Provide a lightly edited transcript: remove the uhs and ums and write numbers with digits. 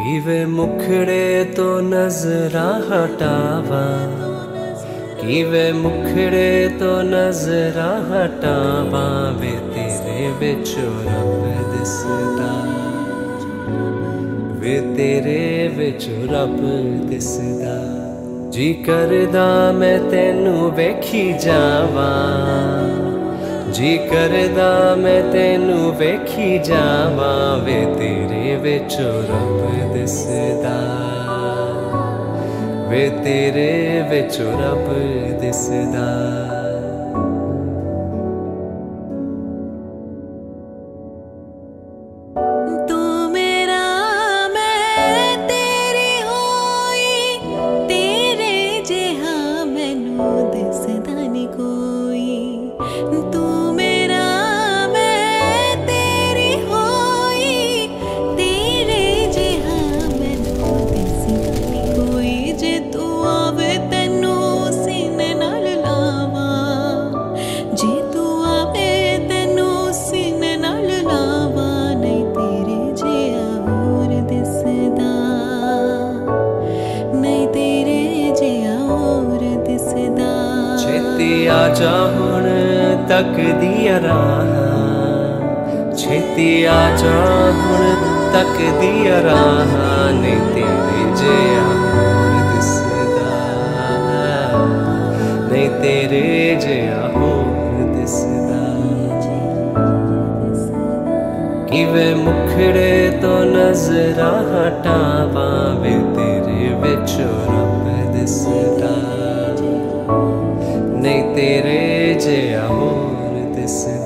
ਕਿਵੇਂ ਮੁਖੜੇ ਤੋਂ ਨਜ਼ਰਾਂ ਹਟਾਵਾਂ, ਕਿਵੇਂ ਮੁਖੜੇ ਤੋਂ ਨਜ਼ਰਾਂ ਹਟਾਵਾਂ ਵੇ ਤੇਰੇ ਵਿੱਚੋਂ ਰੱਬ ਦਿਸਦਾ, ਵੇ ਤੇਰੇ ਵਿੱਚੋਂ ਰੱਬ ਦਿਸਦਾ। ਜੀ ਕਰਦਾ ਮੈਂ ਤੈਨੂੰ ਵੇਖੀ ਜਾਵਾਂ, ਜੀ ਕਰਦਾ ਮੈਂ ਤੈਨੂੰ ਵੇਖੀ ਜਾਵਾਂ ਵੇ ਤੇਰੇ ਵਿੱਚੋਂ ਰੱਬ ਦਿਸਦਾ, ਵੇ ਤੇਰੇ ਵਿੱਚੋਂ ਰੱਬ ਦਿਸਦਾ। ਛੇਤੀ ਆਜਾ ਹੁਣ ਤੱਕਦੀ ਰਾਹ, ਛੇਤੀ ਆਜਾ ਹੁਣ ਤੱਕਦੀ ਰਾਹ, ਨਹੀਂ ਤੇਰੇ ਜਿਹਾ ਹੋਰ ਦਿਸਦਾ, ਨਹੀਂ ਤੇਰੇ ਜਿਹਾ ਹੋਰ ਦਿਸਦਾ। ਕਿਵੇਂ ਮੁਖੜੇ ਤੋਂ ਨਜ਼ਰਾਂ ਹਟਾਵਾਂ ਵੇ ਤੇਰੇ ਵਿੱਚੋਂ ਰੱਬ ਦਿਸਦਾ, ਨਹੀਂ ਤੇਰੇ ਜਿਹਾ ਹੋਰ ਦਿਸਦਾ।